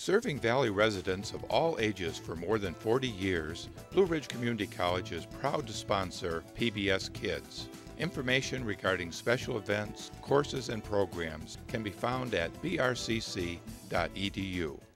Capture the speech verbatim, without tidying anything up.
Serving Valley residents of all ages for more than forty years, Blue Ridge Community College is proud to sponsor P B S Kids. Information regarding special events, courses, and programs can be found at b r c c dot e d u.